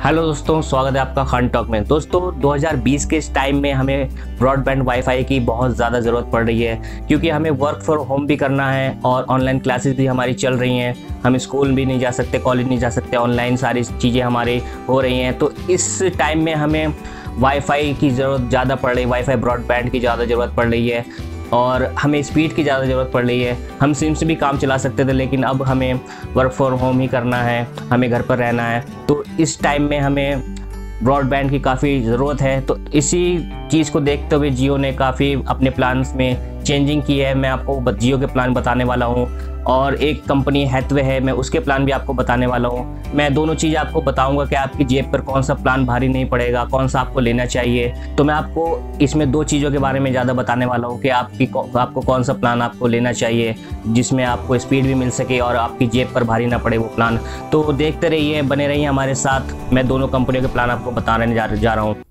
Hello दोस्तों, स्वागत है आपका खान टॉक में। दोस्तों 2020 के इस टाइम में हमें ब्रॉडबैंड वाईफाई की बहुत ज़्यादा ज़रूरत पड़ रही है, क्योंकि हमें वर्क फ्रॉम होम भी करना है और ऑनलाइन क्लासेस भी हमारी चल रही हैं। हम स्कूल भी नहीं जा सकते, कॉलेज नहीं जा सकते, ऑनलाइन सारी चीज़ें हमारी हो रही हैं। तो इस टाइम में हमें वाईफाई की ज़रूरत ज़्यादा पड़ रही है, वाईफाई ब्रॉडबैंड की ज़्यादा ज़रूरत पड़ रही है और हमें स्पीड की ज़्यादा ज़रूरत पड़ रही है। हम सिम से भी काम चला सकते थे, लेकिन अब हमें वर्क फ्रॉम होम ही करना है, हमें घर पर रहना है। तो इस टाइम में हमें ब्रॉडबैंड की काफ़ी ज़रूरत है। तो इसी चीज़ को देखते हुए जियो ने काफ़ी अपने प्लान्स में चेंजिंग की है। मैं आपको जियो के प्लान बताने वाला हूँ और एक कंपनी हैथवे है, मैं उसके प्लान भी आपको बताने वाला हूँ। मैं दोनों चीज़ आपको बताऊँगा कि आपकी जेब पर कौन सा प्लान भारी नहीं पड़ेगा, कौन सा आपको लेना चाहिए। तो मैं आपको इसमें दो चीज़ों के बारे में ज़्यादा बताने वाला हूँ कि आपको कौन सा प्लान आपको लेना चाहिए जिसमें आपको स्पीड भी मिल सके और आपकी जेब पर भारी ना पड़े वो प्लान। तो देखते रहिए, बने रहिए हमारे साथ। मैं दोनों कंपनियों के प्लान आपको बताने जा रहा हूँ।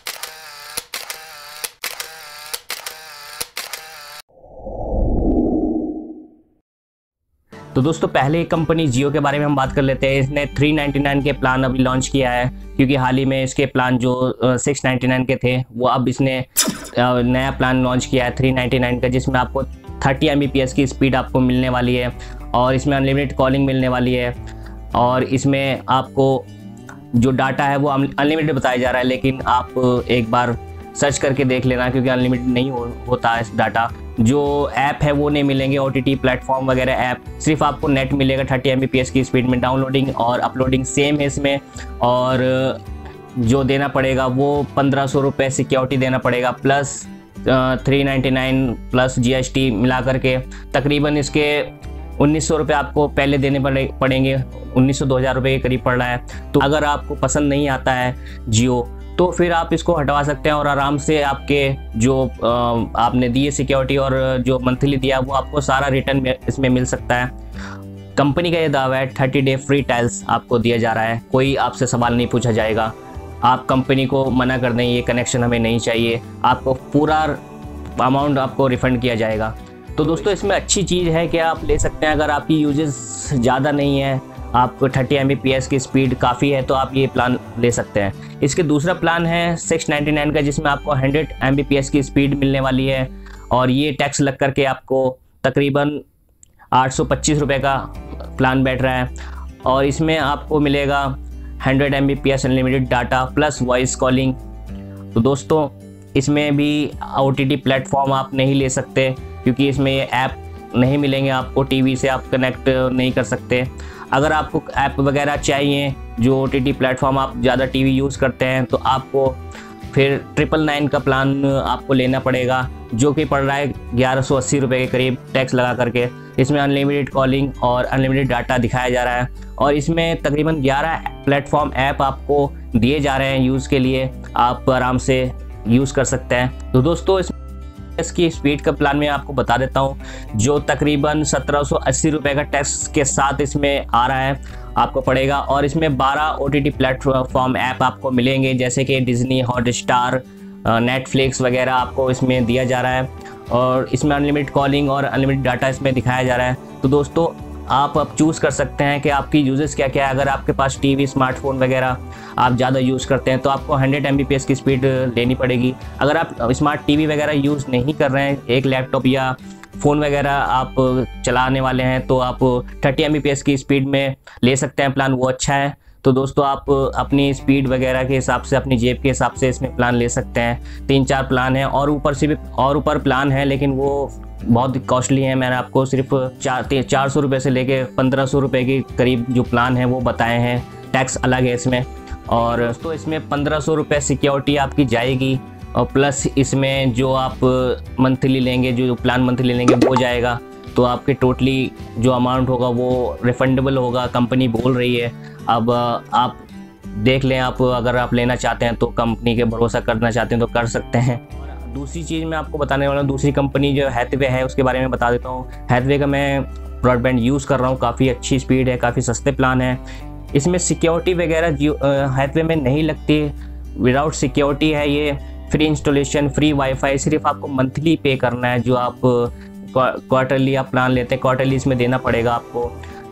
तो दोस्तों पहले कंपनी जियो के बारे में हम बात कर लेते हैं। इसने 399 के प्लान अभी लॉन्च किया है, क्योंकि हाल ही में इसके प्लान जो 699 के थे वो अब इसने नया प्लान लॉन्च किया है 399 का, जिसमें आपको 30 Mbps की स्पीड आपको मिलने वाली है और इसमें अनलिमिटेड कॉलिंग मिलने वाली है। और इसमें आपको जो डाटा है वो अनलिमिटेड बताया जा रहा है, लेकिन आप एक बार सर्च करके देख लेना, क्योंकि अनलिमिटेड नहीं होता है डाटा। जो ऐप है वो नहीं मिलेंगे, OTT प्लेटफॉर्म वगैरह ऐप, सिर्फ आपको नेट मिलेगा 30 Mbps की स्पीड में। डाउनलोडिंग और अपलोडिंग सेम है इसमें, और जो देना पड़ेगा वो 1500 रुपये सिक्योरिटी देना पड़ेगा, प्लस 399 प्लस GST मिला करके तकरीबन इसके 1900 रुपये आपको पहले देने पड़ेंगे। 1900-2000 रुपये के करीब पड़ रहा है। तो अगर आपको पसंद नहीं आता है जियो तो फिर आप इसको हटवा सकते हैं और आराम से आपके जो आपने दिए सिक्योरिटी और जो मंथली दिया वो आपको सारा रिटर्न इसमें मिल सकता है। कंपनी का ये दावा है 30 डे फ्री ट्रायल्स आपको दिया जा रहा है, कोई आपसे सवाल नहीं पूछा जाएगा। आप कंपनी को मना कर दें ये कनेक्शन हमें नहीं चाहिए, आपको पूरा अमाउंट आपको रिफ़ंड किया जाएगा। तो दोस्तों इसमें अच्छी चीज़ है कि आप ले सकते हैं। अगर आपकी यूजेस ज़्यादा नहीं है, आपको 30 Mbps की स्पीड काफ़ी है, तो आप ये प्लान ले सकते हैं। इसके दूसरा प्लान है 699 का, जिसमें आपको 100 Mbps की स्पीड मिलने वाली है और ये टैक्स लग करके आपको तकरीबन 825 रुपये का प्लान बैठ रहा है। और इसमें आपको मिलेगा 100 Mbps unlimited data plus voice calling. तो दोस्तों इसमें भी OTT प्लेटफॉर्म आप नहीं ले सकते, क्योंकि इसमें ये ऐप नहीं मिलेंगे आपको, टीवी से आप कनेक्ट नहीं कर सकते। अगर आपको ऐप वगैरह चाहिए, जो OTT प्लेटफॉर्म आप ज़्यादा टीवी यूज़ करते हैं, तो आपको फिर 999 का प्लान आपको लेना पड़ेगा, जो कि पड़ रहा है 1180 रुपये के करीब टैक्स लगा करके। इसमें अनलिमिटेड कॉलिंग और अनलिमिटेड डाटा दिखाया जा रहा है और इसमें तकरीबन 11 प्लेटफॉर्म ऐप आपको दिए जा रहे हैं यूज़ के लिए, आप आराम से यूज़ कर सकते हैं। तो दोस्तों इसकी स्पीड का प्लान मैं आपको बता देता हूँ, जो तकरीबन 1780 रुपये का टैक्स के साथ इसमें आ रहा है आपको पड़ेगा। और इसमें 12 OTT प्लेटफॉर्म ऐप आपको मिलेंगे, जैसे कि डिज्नी, हॉटस्टार, नेटफ्लिक्स वगैरह आपको इसमें दिया जा रहा है और इसमें अनलिमिटेड कॉलिंग और अनलिमिटेड डाटा इसमें दिखाया जा रहा है। तो दोस्तों आप अब चूज़ कर सकते हैं कि आपकी यूजेस क्या क्या है। अगर आपके पास टीवी, स्मार्टफोन वगैरह आप ज़्यादा यूज़ करते हैं तो आपको 100 Mbps की स्पीड लेनी पड़ेगी। अगर आप स्मार्ट टीवी वगैरह यूज़ नहीं कर रहे हैं, एक लैपटॉप या फ़ोन वगैरह आप चलाने वाले हैं, तो आप 30 Mbps की स्पीड में ले सकते हैं प्लान, वो अच्छा है। तो दोस्तों आप अपनी स्पीड वगैरह के हिसाब से, अपनी जेब के हिसाब से इसमें प्लान ले सकते हैं। 3-4 प्लान है और ऊपर से भी और ऊपर प्लान है, लेकिन वो बहुत कॉस्टली है। मैंने आपको सिर्फ 400 रुपये से लेके 1500 रुपये के करीब जो प्लान है वो बताए हैं, टैक्स अलग है इसमें। और तो इसमें 1500 रुपये सिक्योरिटी आपकी जाएगी और प्लस इसमें जो आप मंथली लेंगे, जो प्लान मंथली लेंगे वो जाएगा। तो आपके टोटली जो अमाउंट होगा वो रिफंडेबल होगा, कंपनी बोल रही है। अब आप देख लें, आप अगर आप लेना चाहते हैं तो कंपनी के भरोसा करना चाहते हैं तो कर सकते हैं। दूसरी चीज़ मैं आपको बताने वाला हूँ, दूसरी कंपनी जो हैथवे है उसके बारे में बता देता हूँ। हैथवे का मैं ब्रॉडबैंड यूज़ कर रहा हूँ, काफ़ी अच्छी स्पीड है, काफ़ी सस्ते प्लान है। इसमें सिक्योरिटी वगैरह हैथवे में नहीं लगती, विदाउट सिक्योरिटी है ये, फ्री इंस्टॉलेशन, फ्री वाईफाई, सिर्फ आपको मंथली पे करना है। जो आप क्वार्टरली आप प्लान लेते हैं, क्वार्टरली इसमें देना पड़ेगा आपको।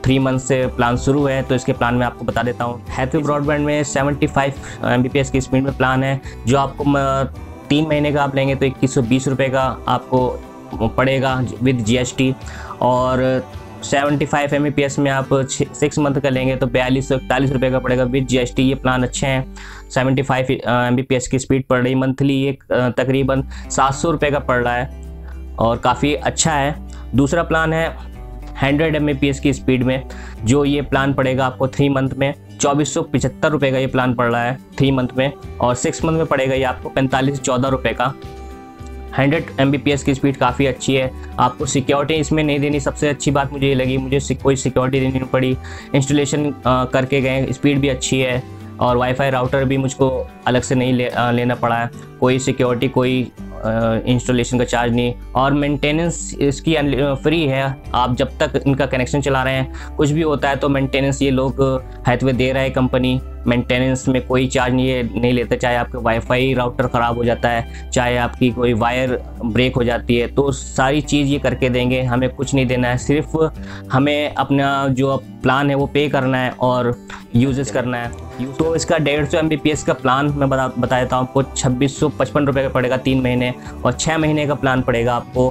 3 मंथ से प्लान शुरू है, तो इसके प्लान में आपको बता देता हूँ। हैथवे ब्रॉडबैंड में 75 Mbps की स्पीड में प्लान है, जो आपको 3 महीने का आप लेंगे तो 2120 रुपये का आपको पड़ेगा विद GST, और 75 Mbps में आप 6 मंथ का लेंगे तो 4241 रुपये का पड़ेगा विद GST। ये प्लान अच्छे हैं। 75 Mbps की स्पीड पड़ रही मंथली, एक तकरीबन 700 रुपये का पड़ रहा है और काफ़ी अच्छा है। दूसरा प्लान है 100 Mbps की स्पीड में, जो ये प्लान पड़ेगा आपको 3 मंथ में 2475 रुपये का ये प्लान पड़ रहा है 3 मंथ में, और 6 मंथ में पड़ेगा ये आपको 4514 रुपये का। 100 Mbps की स्पीड काफ़ी अच्छी है। आपको सिक्योरिटी इसमें नहीं देनी, सबसे अच्छी बात मुझे ये लगी, मुझे कोई सिक्योरिटी देनी नहीं पड़ी। इंस्टॉलेशन करके गए, स्पीड भी अच्छी है, और वाईफाई राउटर भी मुझको अलग से नहीं लेना पड़ा है। कोई सिक्योरिटी, कोई इंस्टॉलेशन का चार्ज नहीं, और मेंटेनेंस इसकी फ्री है। आप जब तक इनका कनेक्शन चला रहे हैं, कुछ भी होता है तो मेंटेनेंस ये लोग हैथवे दे रहा है कंपनी, मेंटेनेंस में कोई चार्ज नहीं लेते। चाहे आपके वाईफाई राउटर ख़राब हो जाता है, चाहे आपकी कोई वायर ब्रेक हो जाती है, तो सारी चीज़ ये करके देंगे। हमें कुछ नहीं देना है, सिर्फ हमें अपना जो प्लान है वो पे करना है और यूजेस करना है। तो इसका 150 Mbps का प्लान मैं बता देता हूँ आपको, 2655 रुपये का पड़ेगा 3 महीने, और 6 महीने का प्लान पड़ेगा आपको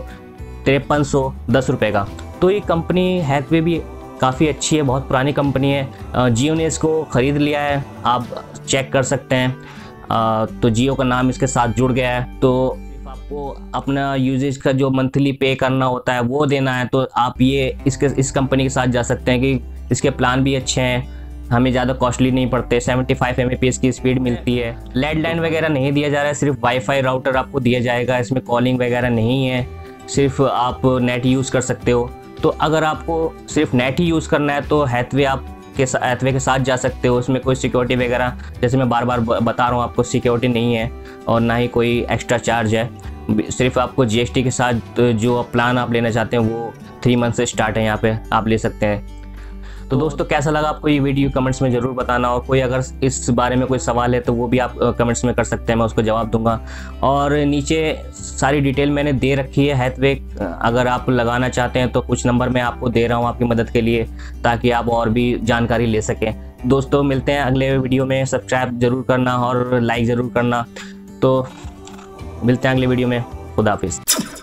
5310 रुपये का। तो ये कंपनी हैथवे भी काफ़ी अच्छी है, बहुत पुरानी कंपनी है। जियो ने इसको ख़रीद लिया है, आप चेक कर सकते हैं। तो जियो का नाम इसके साथ जुड़ गया है, तो आपको अपना यूजेज का जो मंथली पे करना होता है वो देना है, तो आप ये इस कंपनी के साथ जा सकते हैं कि इसके प्लान भी अच्छे हैं, हमें ज़्यादा कॉस्टली नहीं पड़ते। 75 Mbps की स्पीड मिलती है। लैंडलाइन वगैरह नहीं दिया जा रहा है, सिर्फ वाईफाई राउटर आपको दिया जाएगा। इसमें कॉलिंग वगैरह नहीं है, सिर्फ आप नेट यूज़ कर सकते हो। तो अगर आपको सिर्फ नेट ही यूज़ करना है तो हैथवे के साथ जा सकते हो। उसमें कोई सिक्योरिटी वगैरह, जैसे मैं बार बार बता रहा हूँ आपको, सिक्योरिटी नहीं है और ना ही कोई एक्स्ट्रा चार्ज है। सिर्फ आपको GST के साथ जो प्लान आप लेना चाहते हैं वो 3 मंथ से स्टार्ट है, यहाँ पे आप ले सकते हैं। तो दोस्तों, कैसा लगा आपको ये वीडियो कमेंट्स में ज़रूर बताना, और कोई अगर इस बारे में कोई सवाल है तो वो भी आप कमेंट्स में कर सकते हैं, मैं उसको जवाब दूंगा। और नीचे सारी डिटेल मैंने दे रखी है हैथवे, अगर आप लगाना चाहते हैं तो कुछ नंबर मैं आपको दे रहा हूँ आपकी मदद के लिए, ताकि आप और भी जानकारी ले सकें। दोस्तों, मिलते हैं अगले वीडियो में। सब्सक्राइब ज़रूर करना और लाइक ज़रूर करना। तो मिलते हैं अगले वीडियो में। खुदा हाफिज़।